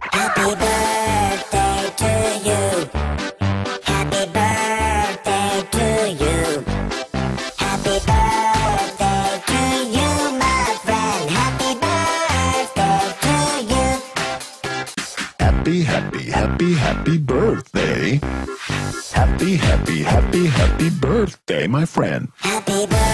Happy birthday to you. Happy birthday to you. Happy birthday to you, my friend. Happy birthday to you. Happy, happy, happy, happy birthday. Happy, happy, happy, happy birthday, my friend. Happy birthday.